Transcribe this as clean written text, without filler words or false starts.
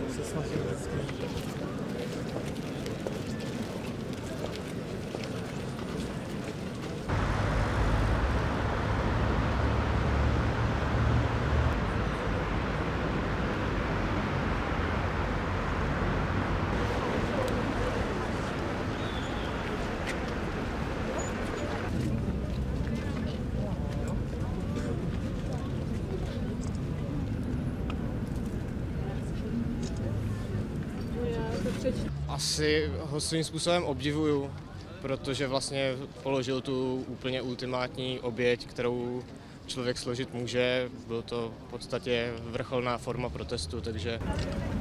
se snažím vždycky. Asi ho svým způsobem obdivuju, protože vlastně položil tu úplně ultimátní oběť, kterou člověk složit může. Byl to v podstatě vrcholná forma protestu, takže